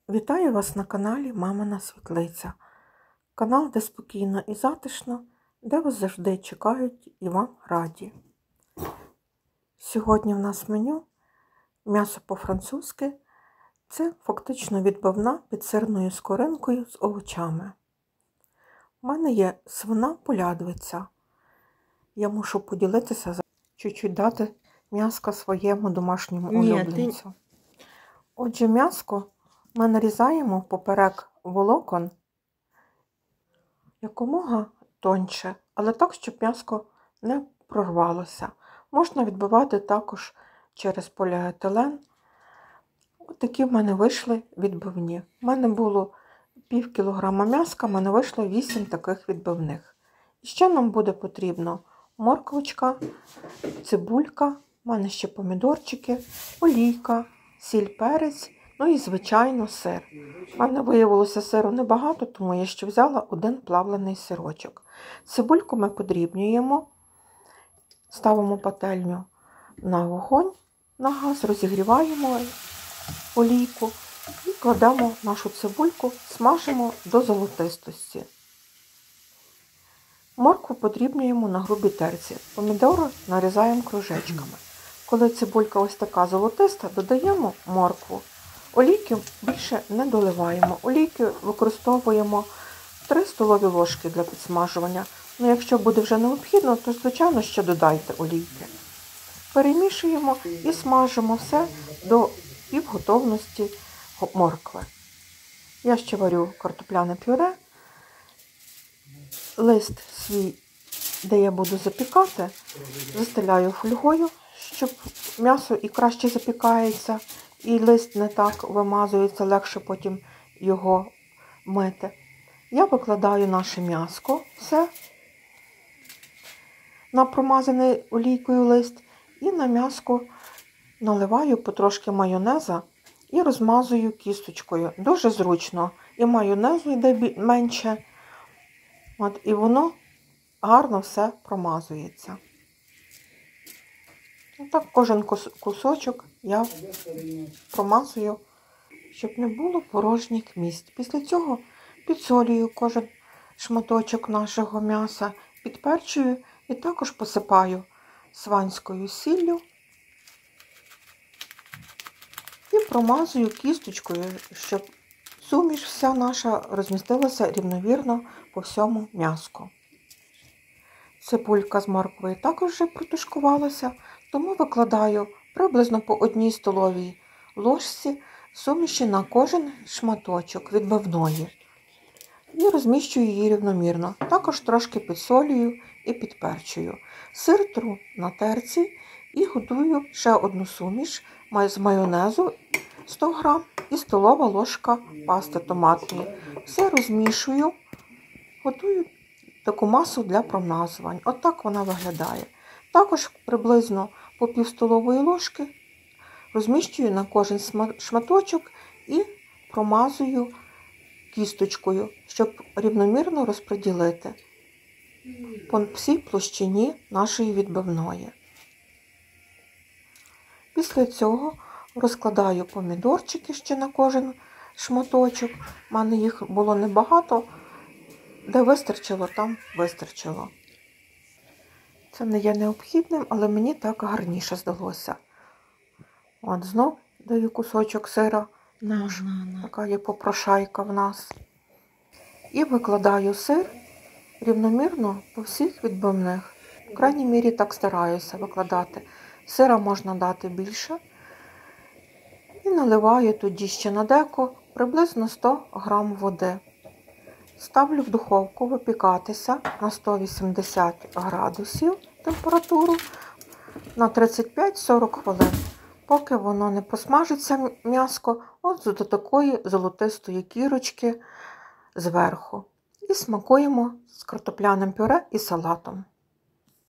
Вітаю вас на каналі Мамина Світлиця. Канал, де спокійно і затишно, де вас завжди чекають і вам раді. Сьогодні в нас меню м'ясо по-французьки. Це фактично відбивна під сирною скоринкою з овочами. У мене є свина полядвиця. Я мушу поділитися, чуть-чуть дати м'яска своєму домашньому улюбленцю. Отже, м'яско ми нарізаємо поперек волокон якомога тоньше, але так, щоб м'яско не прорвалося. Можна відбивати також через поліетилен. Ось такі в мене вийшли відбивні. У мене було пів кілограма м'яска, в мене вийшло 8 таких відбивних. І ще нам буде потрібно морквочка, цибулька, в мене ще помідорчики, олійка, сіль, перець, ну і, звичайно, сир. У мене виявилося сиру небагато, тому я ще взяла один плавлений сирочок. Цибульку ми подрібнюємо, ставимо пательню на вогонь, на газ, розігріваємо олійку і кладемо нашу цибульку, смажимо до золотистості. Моркву подрібнюємо на грубій терці, помідори нарізаємо кружечками. Коли цибулька ось така золотиста, додаємо моркву. Олійки більше не доливаємо. Олійки використовуємо 3 столові ложки для підсмажування. Ну, якщо буде вже необхідно, то, звичайно, ще додайте олійки. Перемішуємо і смажимо все до півготовності моркви. Я ще варю картопляне пюре. Лист свій, де я буду запікати, застеляю фольгою, щоб м'ясо і краще запікається, і лист не так вимазується, легше потім його мити. Я викладаю наше м'яско, все, на промазаний олійкою лист, і на м'яско наливаю потрошки майонеза і розмазую кісточкою. Дуже зручно. І майонезу йде менше, і воно гарно все промазується. Так кожен кусочок я промазую, щоб не було порожніх місць. Після цього підсолюю кожен шматочок нашого м'яса, підперчую і також посипаю сванською сіллю і промазую кісточкою, щоб суміш вся наша розмістилася рівномірно по всьому м'яску. Цибулька з морквою також вже протушкувалася, тому викладаю приблизно по 1 столовій ложці суміші на кожен шматочок відбивної і розміщую її рівномірно. Також трошки підсолюю і підперчую. Сир тру на терці і готую ще одну суміш з майонезу 100 г і столова ложка пасти томатної. Все розмішую, готую таку масу для промазувань. Отак вона виглядає. Також приблизно по пів столової ложки розміщую на кожен шматочок і промазую кісточкою, щоб рівномірно розподілити по всій площині нашої відбивної. Після цього розкладаю помідорчики ще на кожен шматочок. У мене їх було небагато, де вистачило, там вистачило. Це не є необхідним, але мені так гарніше здалося. От знов даю кусочок сира, така є попрошайка в нас. І викладаю сир рівномірно по всіх відбивних. В крайній мірі так стараюся викладати. Сира можна дати більше. І наливаю тоді ще на деко приблизно 100 г води. Ставлю в духовку випікатися на 180 градусів температуру на 35-40 хвилин, поки воно не посмажиться м'яско от до такої золотистої кірочки зверху. І смакуємо з картопляним пюре і салатом.